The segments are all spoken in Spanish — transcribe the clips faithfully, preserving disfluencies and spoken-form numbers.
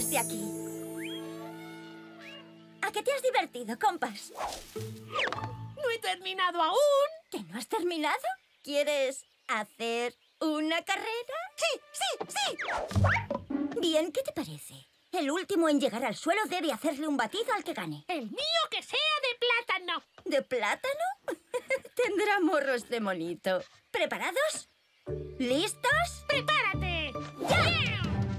de aquí. ¿A qué te has divertido, Compas? ¡No he terminado aún! ¿Que no has terminado? ¿Quieres hacer una carrera? ¡Sí, sí, sí! Bien, ¿qué te parece? El último en llegar al suelo debe hacerle un batido al que gane. ¡El mío que sea de plátano! ¿De plátano? Tendrá morros de monito. ¿Preparados? ¿Listos? ¡Prepárate! ¡Ya!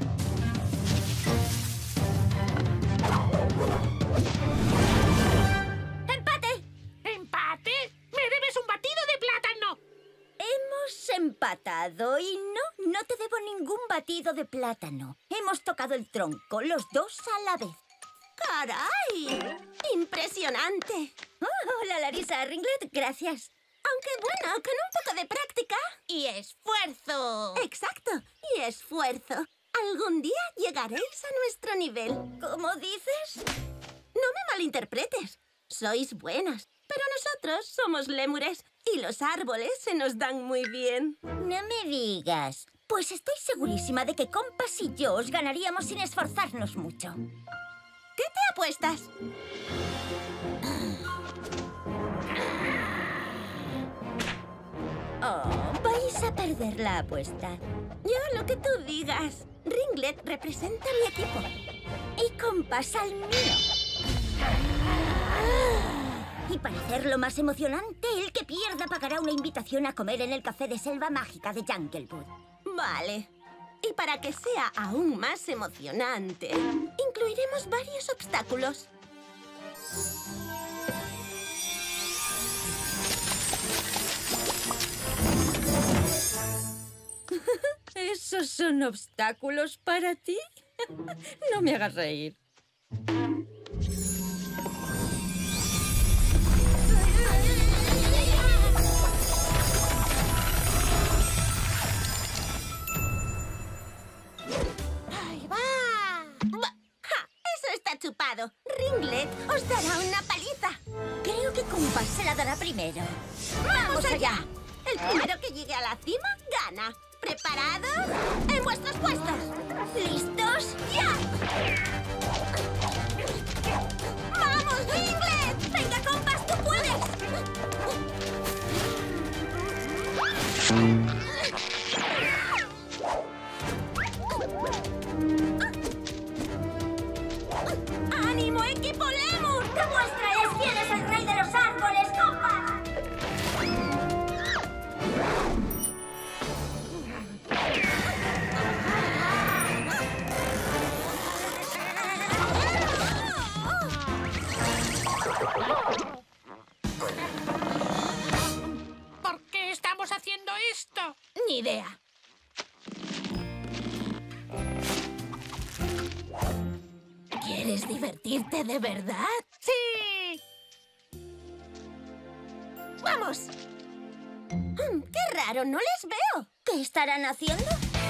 ¡Empate! ¿Empate? ¡Me debes un batido de plátano! Hemos empatado y no, no te debo ningún batido de plátano. Hemos tocado el tronco, los dos a la vez. ¡Caray! ¡Impresionante! Oh, hola, Larisa Ringlet, gracias. Aunque bueno, con un poco de práctica. ¡Y esfuerzo! Exacto, y esfuerzo. Algún día llegaréis a nuestro nivel. ¿Cómo dices? No me malinterpretes. Sois buenas, pero nosotros somos lémures y los árboles se nos dan muy bien. No me digas. Pues estoy segurísima de que Compas y yo os ganaríamos sin esforzarnos mucho. ¿Qué te apuestas? Oh, vais a perder la apuesta. Yo lo que tú digas. Ringlet representa mi equipo. Y Compas al mío. Y para hacerlo más emocionante, el que pierda pagará una invitación a comer en el café de selva mágica de Junglewood. Vale. Y para que sea aún más emocionante, incluiremos varios obstáculos. ¿Esos son obstáculos para ti? No me hagas reír. ¡Ahí va! ¡Ja! Eso está chupado. Ringlet os dará una paliza. Creo que Compas se la dará primero. ¡Vamos allá! El primero que llegue a la cima gana. ¿Preparados? ¡En vuestros puestos! ¿Listos? ¡Ya! ¡Vamos, Ringlet! ¡Venga, Compas, tú puedes! ¡Ánimo, equipo Lemur! ¡Demuéstrales quién es el rey de los árboles, Compas! ¿Por qué estamos haciendo esto? Ni idea. ¿Quieres divertirte de verdad? ¡Sí! ¡Vamos! Mm, ¡Qué raro! ¡No les veo! ¿Qué estarán haciendo?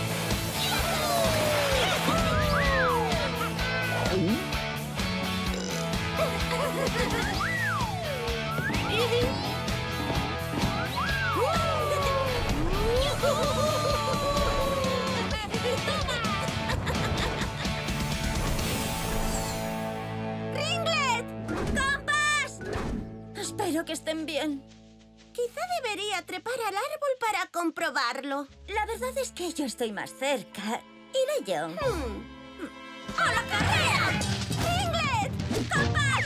¡Ringlet! ¡Compas! Espero que estén bien. Quizá debería trepar al árbol para comprobarlo. La verdad es que yo estoy más cerca. Iré yo. Hmm. ¡A la carrera! ¡Ringlet! ¡Compas!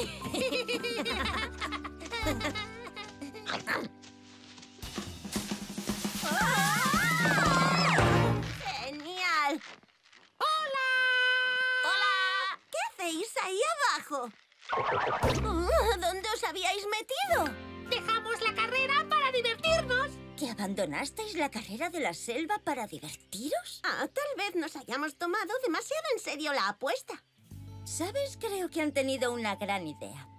¡Genial! ¡Hola! ¡Hola! ¿Qué hacéis ahí abajo? Oh, ¿dónde os habíais metido? Dejamos la carrera para divertirnos. ¿Que abandonasteis la carrera de la selva para divertiros? Ah, tal vez nos hayamos tomado demasiado en serio la apuesta. ¿Sabes? Creo que han tenido una gran idea.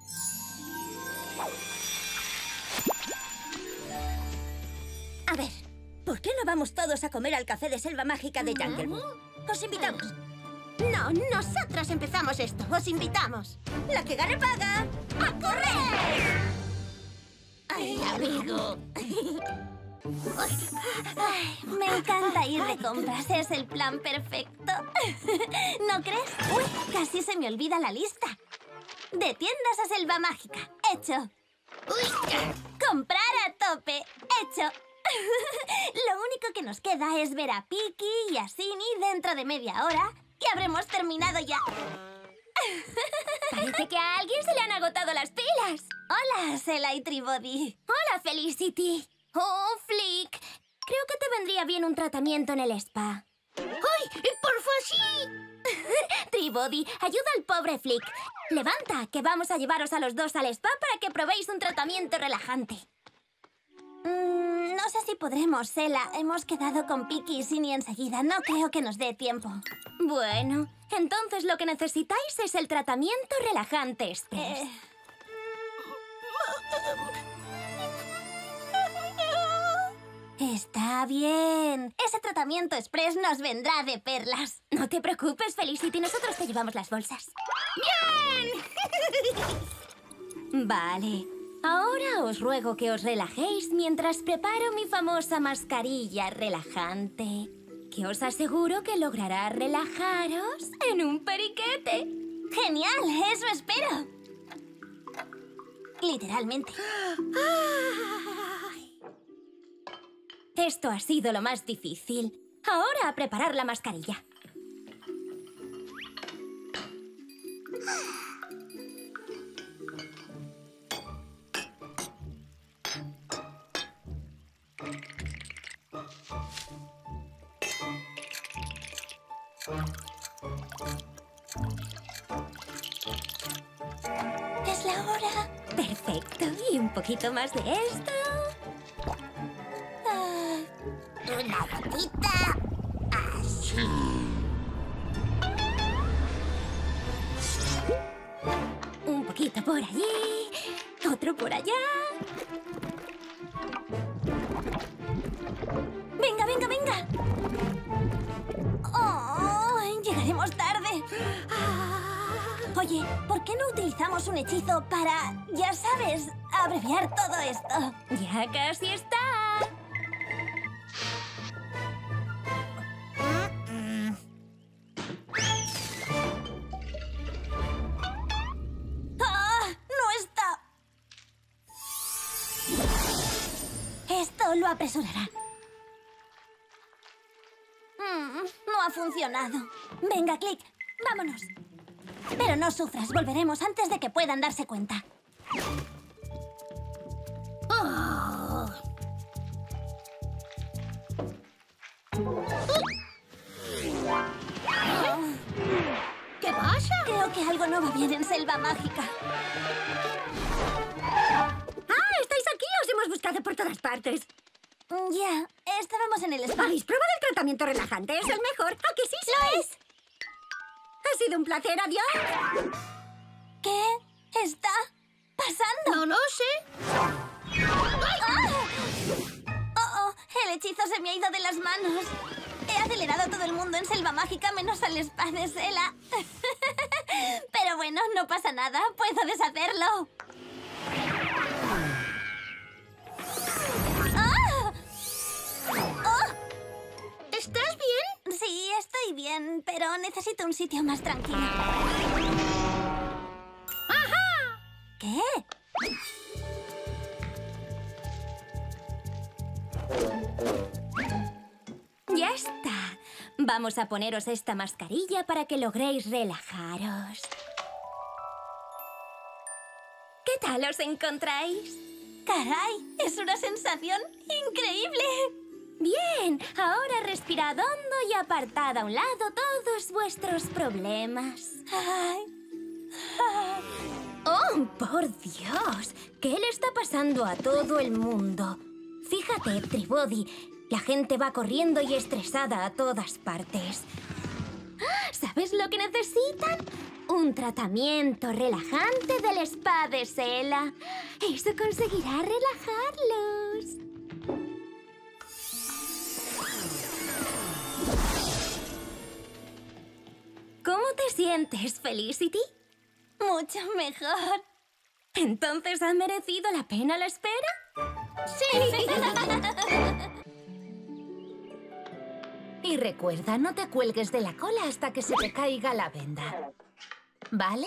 A ver, ¿por qué no vamos todos a comer al café de selva mágica de Junglewood? Os invitamos. No, nosotras empezamos esto. Os invitamos. ¡La que gane paga! ¡A correr! ¡Ay, amigo! Ay, me encanta ir de compras. Es el plan perfecto. ¿No crees? Uy, casi se me olvida la lista. De tiendas a Selva Mágica. Hecho. Comprar a tope. Hecho. Lo único que nos queda es ver a Piki y a Sini dentro de media hora y habremos terminado ya. Parece que a alguien se le han agotado las pilas. Hola, Sela y Tribody. Hola, Felicity. Oh, Flick. Creo que te vendría bien un tratamiento en el spa. ¡Ay! ¡Porfa, sí! Tribody, ayuda al pobre Flick. Levanta, que vamos a llevaros a los dos al spa para que probéis un tratamiento relajante. Mm, no sé si podremos, Sela. Hemos quedado con Piki y Sini enseguida. No creo que nos dé tiempo. Bueno, entonces lo que necesitáis es el tratamiento relajante express. Eh... Está bien. Ese tratamiento express nos vendrá de perlas. No te preocupes, Felicity. Nosotros te llevamos las bolsas. ¡Bien! Vale. Ahora os ruego que os relajéis mientras preparo mi famosa mascarilla relajante, que os aseguro que logrará relajaros en un periquete. ¡Genial! ¡Eso espero! Literalmente. Esto ha sido lo más difícil. Ahora a preparar la mascarilla. Es la hora. Perfecto. Y un poquito más de esto. Ah, una gotita. Así. Un poquito por allí. Otro por allá. Venga, venga, venga. Oh, llegaremos tarde. Oye, ¿por qué no utilizamos un hechizo para, ya sabes, abreviar todo esto? Ya casi está. ¡Ah! ¡No está! Esto lo apresurará. Mm, no ha funcionado. Venga, Click, vámonos. Pero no sufras, volveremos antes de que puedan darse cuenta. Oh. ¿Qué pasa? Creo que algo no va bien en Selva Mágica. ¡Ah! ¿Estáis aquí? Os hemos buscado por todas partes. Ya, estábamos en el spa. ¿Habéis probado el tratamiento relajante? Es el mejor. ¿A que sí, sí? ¡Lo es! Ha sido un placer. Adiós. ¿Qué está pasando? No lo sé. ¡Ah! ¡Oh, oh! El hechizo se me ha ido de las manos. He acelerado a todo el mundo en Selva Mágica menos al spa de Sela. Pero bueno, no pasa nada. Puedo deshacerlo. ¡Ah! ¡Oh! ¿Estás bien? Sí, estoy bien, pero necesito un sitio más tranquilo. ¡Ajá! ¿Qué? Ya está. Vamos a poneros esta mascarilla para que logréis relajaros. ¿Qué tal os encontráis? ¡Caray! Es una sensación increíble. Bien, ahora respirad hondo y apartad a un lado todos vuestros problemas. Ay. Ah. ¡Oh, por Dios! ¿Qué le está pasando a todo el mundo? Fíjate, Tribody, la gente va corriendo y estresada a todas partes. ¿Sabes lo que necesitan? Un tratamiento relajante del spa de Sela. Eso conseguirá relajarlos. ¿Cómo te sientes, Felicity? Mucho mejor. ¿Entonces ha merecido la pena la espera? Sí. Y recuerda, no te cuelgues de la cola hasta que se te caiga la venda. ¿Vale?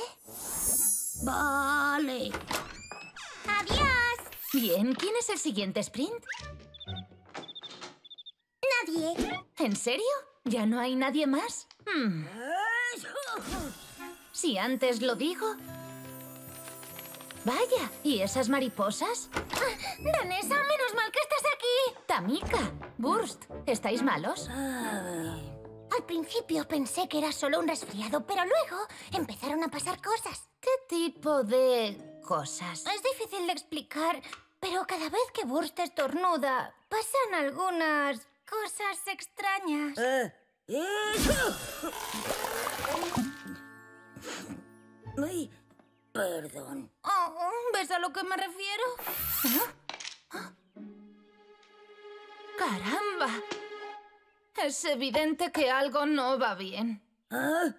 Vale. Adiós. Bien, ¿quién es el siguiente sprint? Nadie. ¿En serio? ¿Ya no hay nadie más? Hmm. Si antes lo digo. Vaya, ¿y esas mariposas? Ah, Danesa, menos mal que estás aquí. Tamika, Burst, ¿estáis malos? Al principio pensé que era solo un resfriado, pero luego empezaron a pasar cosas. ¿Qué tipo de cosas? Es difícil de explicar, pero cada vez que Burst estornuda, pasan algunas cosas extrañas. Ay, perdón. Oh, ¿ves a lo que me refiero? ¡Caramba! Es evidente que algo no va bien. Ah,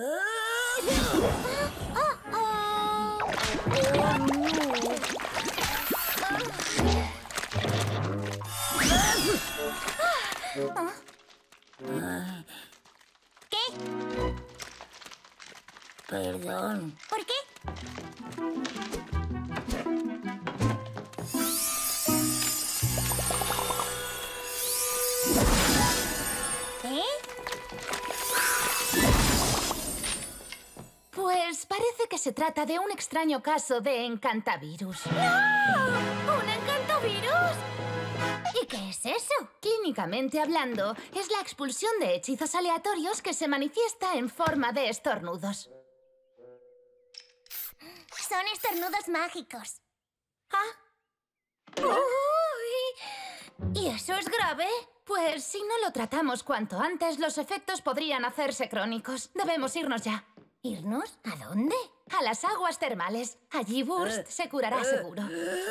¿Qué? Perdón. ¿Por qué? ¿Eh? Pues parece que se trata de un extraño caso de encantavirus. ¡No! ¿Un encantavirus? ¿Y qué es eso? Clínicamente hablando, es la expulsión de hechizos aleatorios que se manifiesta en forma de estornudos. Son estornudos mágicos. ¿Ah? Uy. ¿Y eso es grave? Pues si no lo tratamos cuanto antes, los efectos podrían hacerse crónicos. Debemos irnos ya. ¿Irnos? ¿A dónde? A las aguas termales. Allí Burst se curará seguro.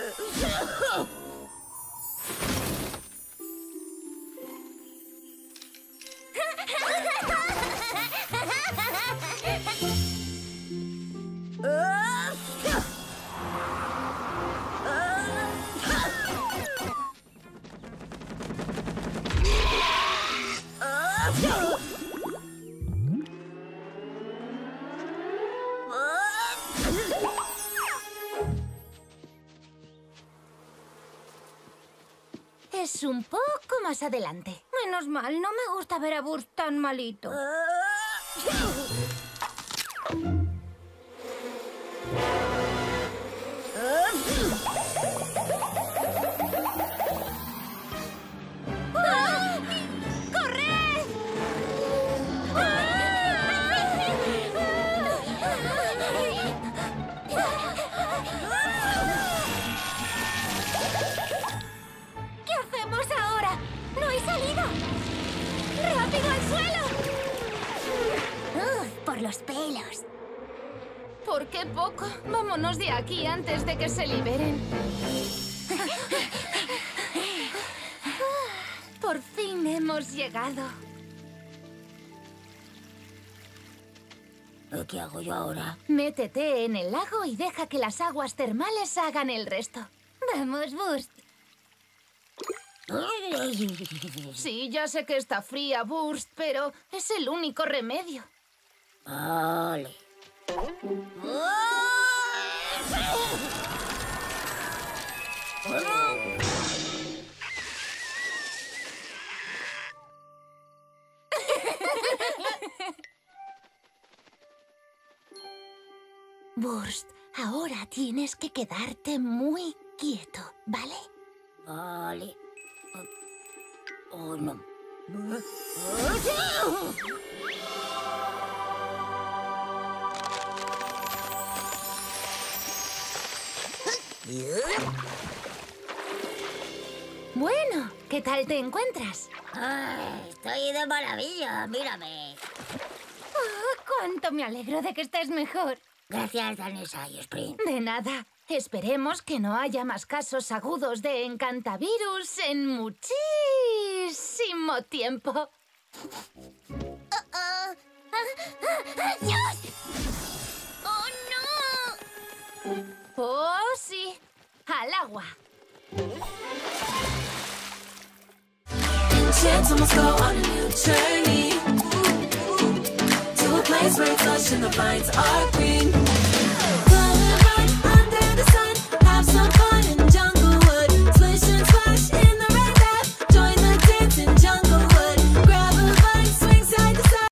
Es un poco más adelante. Menos mal, no me gusta ver a Burst tan malito. ¡Ah! ¡Corred! ¿Qué hacemos ahora? ¡No hay salida! ¡Rápido al suelo! ¡Uf! Por los pelos. ¿Por qué poco? Vámonos de aquí antes de que se liberen. Por fin hemos llegado. ¿Qué hago yo ahora? Métete en el lago y deja que las aguas termales hagan el resto. Vamos, Burst. Sí, ya sé que está fría, Burst, pero es el único remedio. Vale. Burst, ahora tienes que quedarte muy quieto, ¿vale? Vale. Oh, no. Bueno, ¿qué tal te encuentras? Ay, estoy de maravilla, mírame. Oh, ¡cuánto me alegro de que estés mejor! Gracias, Danesa y Sprint. De nada. Esperemos que no haya más casos agudos de encantavirus en muchísimo tiempo. Oh, oh. Ah, ah, ¡Dios! ¡Oh, no! Oh, sí. Al agua. Enchanted must go on a new journey to a place where touch and the vines are green.